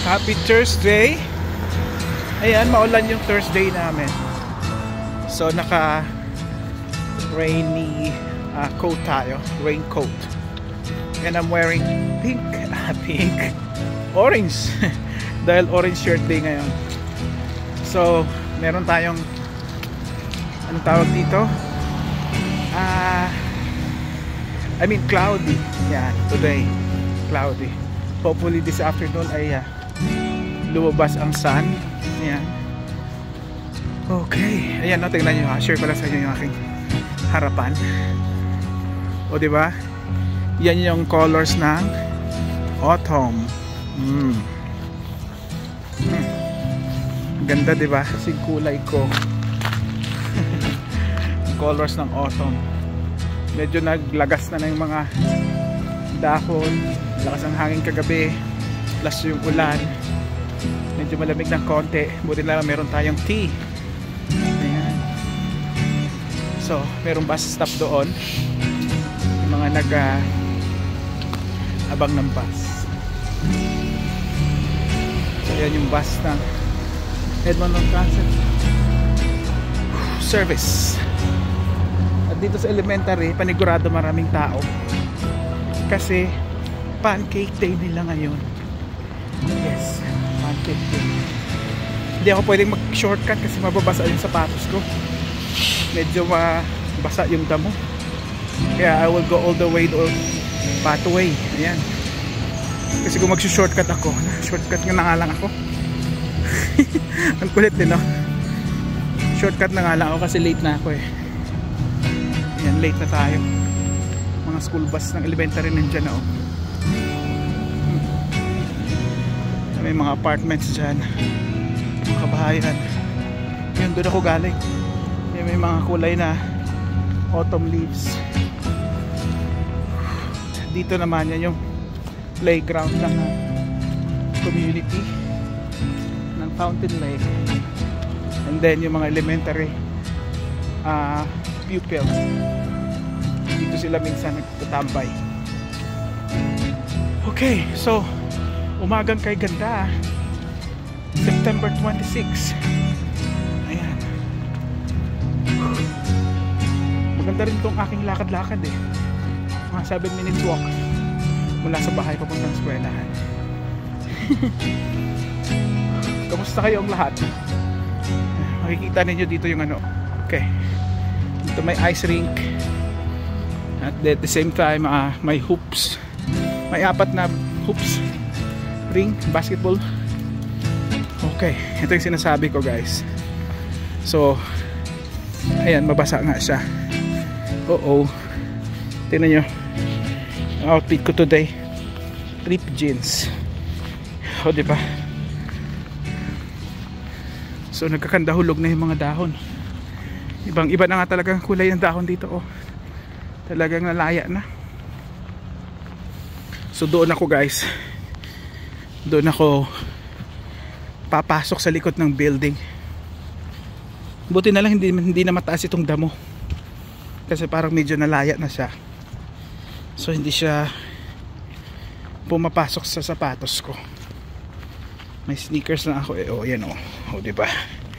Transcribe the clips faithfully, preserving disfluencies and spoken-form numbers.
Happy Thursday. Ayan, maulan yung Thursday namin. So naka rainy uh, coat tayo, raincoat. And I'm wearing pink, ah, pink, orange. Dahil orange shirt day ngayon. So meron tayong anong tawag dito? Ah, uh, I mean cloudy. Yeah, today cloudy. Hopefully this afternoon ay uh, lumabas ang sun. Ayan. Okay. Ayan, no, tingnan nyo ha. Share ko lang sa inyo yung aking harapan. O diba? Yan yung colors ng autumn. Mm. Hmm. Ganda diba? Kasi kulay ko. Colors ng autumn. Medyo naglagas na na yung mga dahon. Lakas ang hangin kagabi. Plus yung ulan. Medyo malamig ng konti. Buti na lang meron tayong tea. Ayan. So, merong bus stop doon. Yung mga nag uh, abang ng bus. So, yan yung bus ng Edmonton Transit Service. At dito sa elementary, panigurado maraming tao. Kasi pancake day nila ngayon. Yes, pancake day. Hindi ako pwedeng mag-shortcut kasi mababasa yung sapatos ko. Medyo mabasa yung damo. Kaya I will go all the way to pathway. Ayan. Kasi kung mag-shortcut ako, shortcut nga na nga lang ako. Ang kulit din, no? Shortcut na nga lang ako kasi late na ako eh. Ayan, late na tayo. Mga school bus ng elementary nandiyan na, oh. May mga apartments dyan, mga kabahayan. Yun, doon ako galing. Yan, may mga kulay na autumn leaves. Dito naman yan yung playground ng community ng Fountain Lake. And then yung mga elementary uh, pupils, dito sila minsan nagtatambay. Okay, so umagang kay ganda, September twenty-sixth. Ayan. Maganda rin itong aking lakad-lakad eh. Mga seven minutes walk mula sa bahay papuntang eskwelahan. Kamusta kayong lahat? Makikita ninyo dito yung ano. Okay, dito may ice rink. At at the same time uh, may hoops. May apat na hoops ring, basketball. Okay, ito yung sinasabi ko guys. So ayan, mabasa nga siya. Oo, tingnan nyo outfit ko today, rip jeans. O diba? So nagkakandahulog na yung mga dahon. Ibang iba na nga talagang kulay ng dahon dito, oh. Talagang nalaya na. So doon ako guys, doon ako papasok sa likod ng building. Buti na lang hindi, hindi na mataas itong damo, kasi parang medyo nalaya na siya. So hindi siya pumapasok sa sapatos ko. May sneakers na ako eh. Oh yan, oh, oh diba?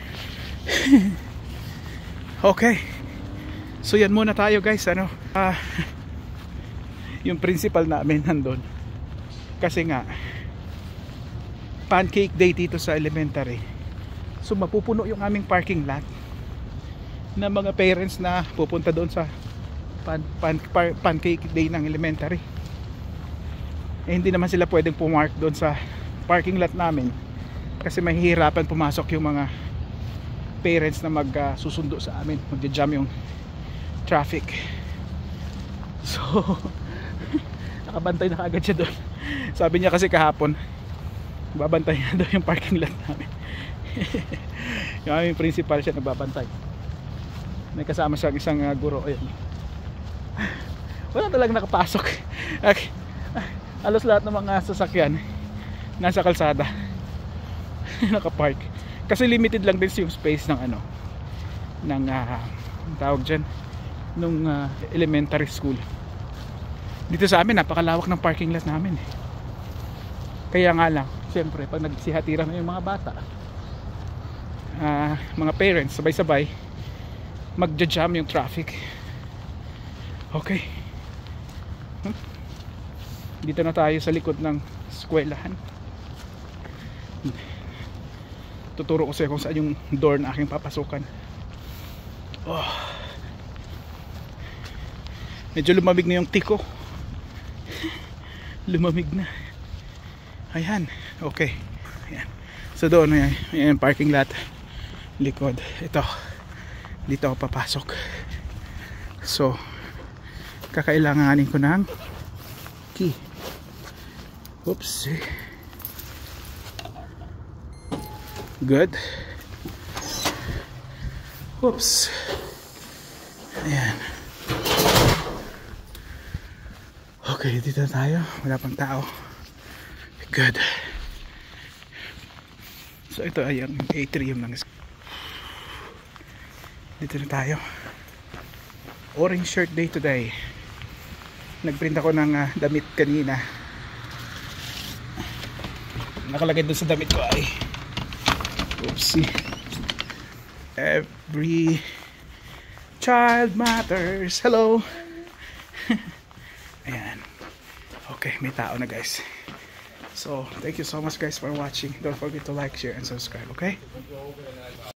Okay, so yan muna tayo guys. Ano uh, yung principal namin nandun, kasi nga pancake day dito sa elementary. So mapupuno yung aming parking lot ng mga parents na pupunta doon sa pan, pan, pan, pancake day ng elementary. Eh hindi naman sila pwedeng pumark doon sa parking lot namin kasi mahihirapan pumasok yung mga parents na magsusundo uh, sa amin. Magja-jam yung traffic. So nakabantay na kaagad siya doon. Sabi niya kasi kahapon babantay na daw yung parking lot namin. Yung aming principal siya nagbabantay. May kasama siyang isang uh, guro. Ayan. Wala talagang nakapasok. Okay. Alos lahat ng mga sasakyan nasa kalsada nakapark, kasi limited lang din yung space ng ano ng uh, tawag dyan nung uh, elementary school. Dito sa amin napakalawak ng parking lot namin eh. Kaya nga lang siyempre pag nagsihatiran na yung mga bata, uh, mga parents sabay-sabay magja-jam yung traffic. Okay, hmm? Dito na tayo sa likod ng eskwelahan. Tuturo ko sa'yo kung saan yung door na aking papasukan. Oh. Medyo lumamig na yung tiko. Lumamig na. Ayan. Okay. Ayan. So doon na yan. Ayan, parking lot. Likod. Ito. Dito ako papasok. So kakailanganin ko ng key. Oops. Good. Oops. Ayan. Okay, dito na tayo. Wala pang tao. Good. So ito ay ang atrium ng school. Dito na tayo. Orange shirt day today. Nagprint ako ng uh, damit kanina. Nakalagay doon sa damit ko ay oopsie. Every child matters. Hello. Ayan. Okay, may tao na guys. So, thank you so much guys for watching. Don't forget to like, share, and subscribe, okay?